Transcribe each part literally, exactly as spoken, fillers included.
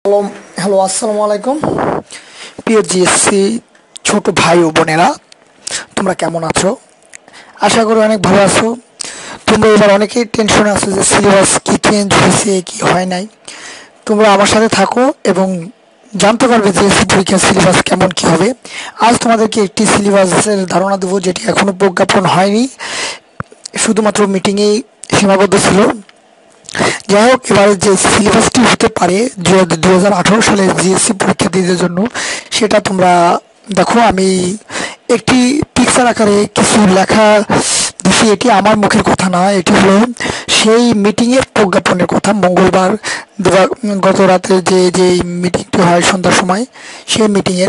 Hello hello আসসালামু আলাইকুম প্রিয় জিএসসি ছোট ভাই ও বোনেরা, তোমরা কেমন আছো? আশা করি অনেক ভালো আছো। তোমরা এবার অনেকেই টেনশনে আছো যে সিলেবাস কি চেঞ্জ হয়েছে কি হয় নাই। তোমরা আমার সাথে থাকো এবং জানতে পারবে জিএসসি পরীক্ষার সিলেবাস কেমন কি হবে। আজ তোমাদেরকে একটি সিলেবাসের ধারণা দেবো যেটি এখনো প্রজ্ঞাপন হয়নি, শুধুমাত্র মিটিংয়েই সীমাবদ্ধ ছিল। যাই হোক, এবারে যে সিলেবাসটি হতে পারে দু হাজার আঠারো সালের জিএসসি পরীক্ষার্থীদের জন্য, সেটা তোমরা দেখো। আমি একটি পিকচার আকারে কিছু লেখা দিছি। এটি আমার মুখের কথা না, এটি হলো সেই মিটিংয়ের প্রজ্ঞাপনের কথা। মঙ্গলবার গত রাতে যে যে মিটিংটি হয় সন্ধ্যার সময়, সেই মিটিংয়ের।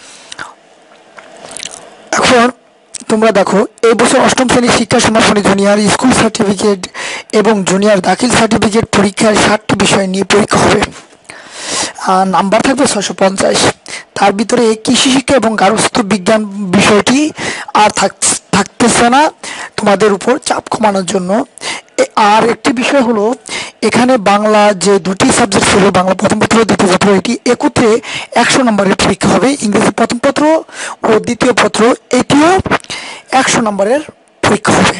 এখন তোমরা দেখো, এই বছর অষ্টম শ্রেণীর শিক্ষা সমাপনী জুনিয়র স্কুল সার্টিফিকেট এবং জুনিয়র দাখিল সার্টিফিকেট পরীক্ষার ষাটটি বিষয় নিয়ে পরীক্ষা হবে। নাম্বার থাকবে ছয়শো পঞ্চাশ। তার ভিতরে কৃষি শিক্ষা এবং গার্হস্থ্য বিজ্ঞান বিষয়টি আর থাকতেছে না, তোমাদের উপর চাপ কমানোর জন্য। আর একটি বিষয় হলো, এখানে বাংলা যে দুটি সাবজেক্ট ছিল, বাংলা প্রথম পত্র দ্বিতীয় পত্র, এটি একত্রে একশো নম্বরের পরীক্ষা হবে। ইংরেজি প্রথম পত্র ও দ্বিতীয় পত্র, এটিও একশো নম্বরের পরীক্ষা হবে।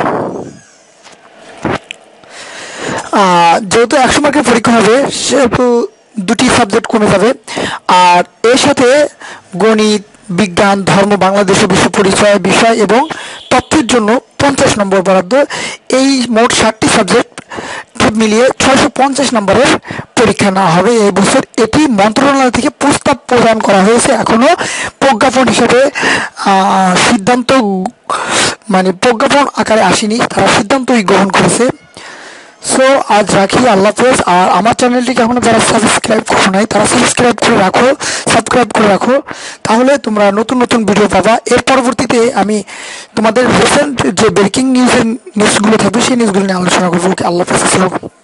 যেহেতু একশো মার্কের পরীক্ষা হবে, সেহেতু দুটি সাবজেক্ট কমে যাবে। আর এর সাথে গণিত, বিজ্ঞান, ধর্ম, বাংলাদেশ ও বিশ্ব পরিচয় বিষয় এবং তথ্যের জন্য পঞ্চাশ নম্বর বরাদ্দ। এই মোট ষাটটি সাবজেক্ট মিলিয়ে ছয়শো পঞ্চাশ নম্বরের পরীক্ষা নেওয়া হবে এই বছর। এটি মন্ত্রণালয় থেকে প্রস্তাব প্রদান করা হয়েছে, এখনো প্রজ্ঞাপন হিসেবে সিদ্ধান্ত মানে প্রজ্ঞাপন আকারে আসেনি, তারা সিদ্ধান্তই গ্রহণ করেছে। সো আজ রাখি, আল্লাহ হাফেজ। আর আমার চ্যানেলটিকে এখনো যারা সাবস্ক্রাইব করো নাই, তারা সাবস্ক্রাইব করে রাখো, সাবস্ক্রাইব করে রাখো, তাহলে তোমরা নতুন নতুন ভিডিও পাবা। এর পরবর্তীতে আমি তোমাদের রিসেন্ট যে ব্রেকিং নিউজের নিউজগুলো থাকবে, সেই নিউজগুলো নিয়ে আলোচনা করবো। আল্লাহ হাফেজ।